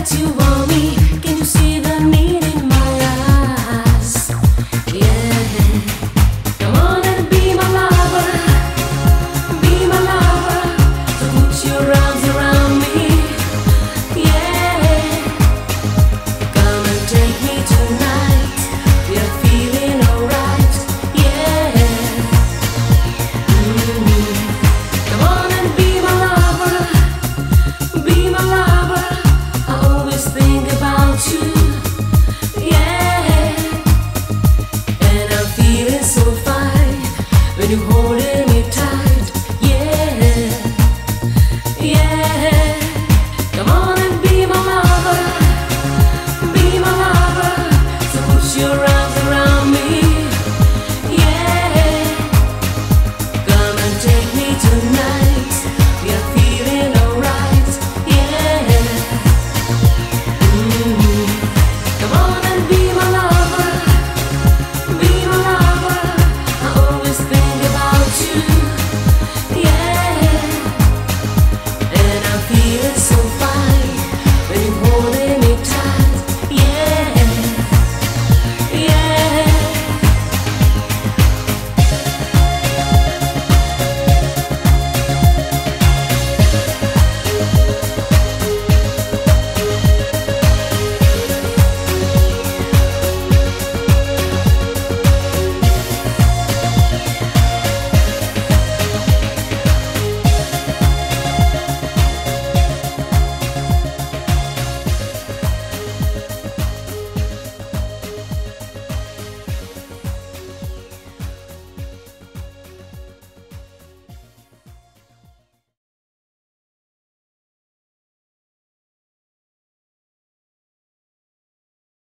that you want me. Can you see the need in my eyes? Yeah. Come on and be my lover. Be my lover. So put your arms around me. Yeah. Come and take me tonight. We're feeling alright. Yeah. Come on and be my lover. Be my lover. I always think about you. Yeah. And I'm feeling so fine when you're holding me tight. Yeah. Yeah.